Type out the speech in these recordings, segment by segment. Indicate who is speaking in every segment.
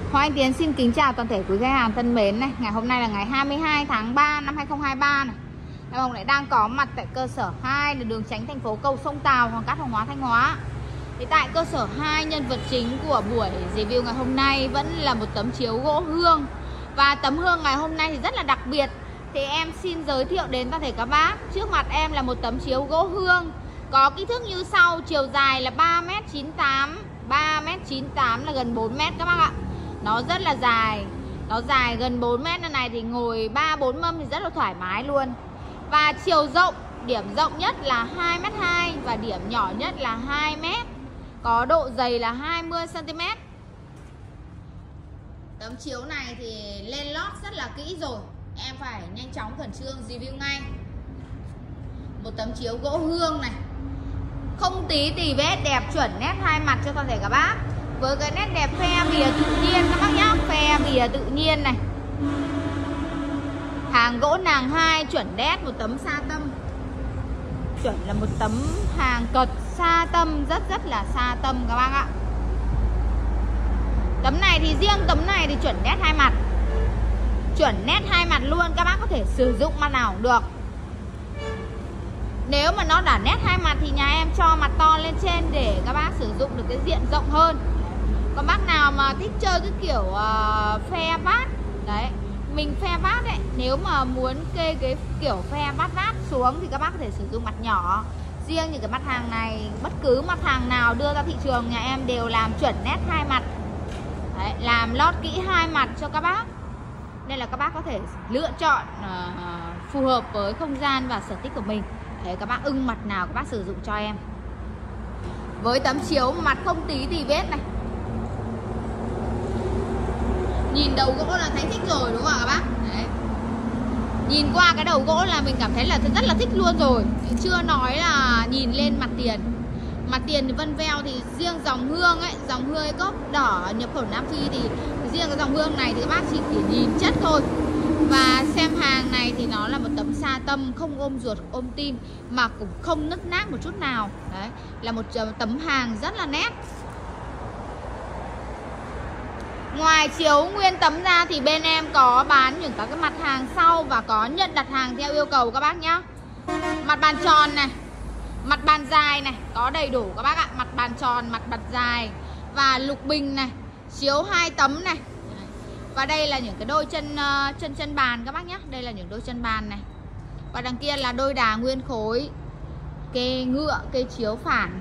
Speaker 1: Hoàng Anh Tiến xin kính chào toàn thể quý khách hàng thân mến này. Ngày hôm nay là ngày 22 tháng 3 năm 2023 này. Em Hồng lại đang có mặt tại cơ sở 2 là đường tránh thành phố Cầu Sông Tàu, Hoàng Cát, Hoàng Hóa, Thanh Hóa. Thì tại cơ sở 2, nhân vật chính của buổi review ngày hôm nay vẫn là một tấm chiếu gỗ hương. Và tấm hương ngày hôm nay thì rất là đặc biệt. Thì em xin giới thiệu đến toàn thể các bác. Trước mặt em là một tấm chiếu gỗ hương có kích thước như sau. Chiều dài là 3m98, 3m98 là gần 4m các bác ạ. Nó rất là dài. Nó dài gần 4m này thì ngồi 3-4 mâm thì rất là thoải mái luôn. Và chiều rộng, điểm rộng nhất là 2m2 và điểm nhỏ nhất là 2m. Có độ dày là 20cm. Tấm chiếu này thì lên lót rất là kỹ rồi. Em phải nhanh chóng khẩn trương review ngay. Một tấm chiếu gỗ hương này, không tí tì vết, đẹp chuẩn nét hai mặt cho toàn thể các bác. Với cái nét đẹp phe bìa tự nhiên các bác nhá. Phe bìa tự nhiên này. Hàng gỗ nàng 2 chuẩn đét, một tấm sa tâm. Chuẩn là một tấm hàng cật sa tâm, rất là sa tâm các bác ạ. Tấm này thì riêng tấm này thì chuẩn nét hai mặt. Chuẩn nét hai mặt luôn, các bác có thể sử dụng mặt nào cũng được. Nếu mà nó đã nét hai mặt thì nhà em cho mặt to lên trên để các bác sử dụng được cái diện rộng hơn. Còn bác nào mà thích chơi cái kiểu phe vát đấy, mình phe vát ấy, nếu mà muốn kê cái kiểu phe vát xuống thì các bác có thể sử dụng mặt nhỏ. Riêng những cái mặt hàng này, bất cứ mặt hàng nào đưa ra thị trường nhà em đều làm chuẩn nét hai mặt đấy, làm lót kỹ hai mặt cho các bác. Nên là các bác có thể lựa chọn phù hợp với không gian và sở thích của mình. Đấy, các bác ưng mặt nào các bác sử dụng cho em. Với tấm chiếu mặt không tí tì vết này, nhìn đầu gỗ là thấy thích rồi đúng không ạ các bác? Đấy. Nhìn qua cái đầu gỗ là mình cảm thấy là rất là thích luôn rồi. Chưa nói là nhìn lên mặt tiền. Mặt tiền thì vân veo thì riêng dòng hương ấy, dòng hương ấy cốc đỏ nhập khẩu Nam Phi thì riêng cái dòng hương này thì các bác chỉ nhìn chất thôi. Và xem hàng này thì nó là một tấm sa tâm, không ôm ruột ôm tim mà cũng không nứt nát một chút nào. Đấy, là một tấm hàng rất là nét. Ngoài chiếu nguyên tấm ra thì bên em có bán những các cái mặt hàng sau và có nhận đặt hàng theo yêu cầu các bác nhá. Mặt bàn tròn này, mặt bàn dài này, có đầy đủ các bác ạ. Mặt bàn tròn, mặt bàn dài và lục bình này, chiếu 2 tấm này. Và đây là những cái đôi chân bàn các bác nhé. Đây là những đôi chân bàn này. Và đằng kia là đôi đà nguyên khối, kê ngựa, kê chiếu phản.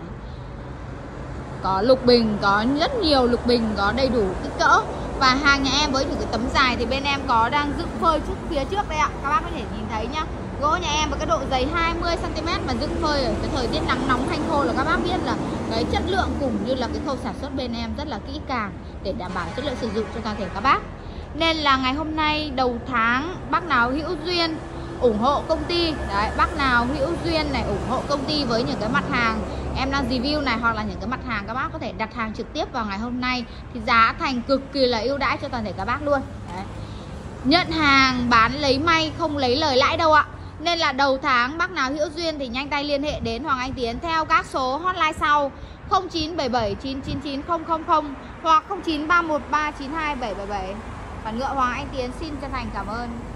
Speaker 1: Có lục bình, có rất nhiều lục bình, có đầy đủ kích cỡ. Và hàng nhà em với những cái tấm dài thì bên em có đang dựng phơi phía trước đây ạ. Các bác có thể nhìn thấy nhá. Gỗ nhà em với cái độ dày 20cm và dựng phơi ở cái thời tiết nắng nóng hanh khô là các bác biết là cái chất lượng cũng như là cái khâu sản xuất bên em rất là kỹ càng để đảm bảo chất lượng sử dụng cho toàn thể các bác. Nên là ngày hôm nay đầu tháng, bác nào hữu duyên ủng hộ công ty đấy, bác nào hữu duyên này ủng hộ công ty với những cái mặt hàng em đang review này, hoặc là những cái mặt hàng các bác có thể đặt hàng trực tiếp vào ngày hôm nay thì giá thành cực kỳ là ưu đãi cho toàn thể các bác luôn đấy. Nhận hàng bán lấy may, không lấy lời lãi đâu ạ. Nên là đầu tháng bác nào hữu duyên thì nhanh tay liên hệ đến Hoàng Anh Tiến theo các số hotline sau: 0977 999 000 hoặc 0931 392 777. Và nữa Hoàng Anh Tiến xin chân thành cảm ơn.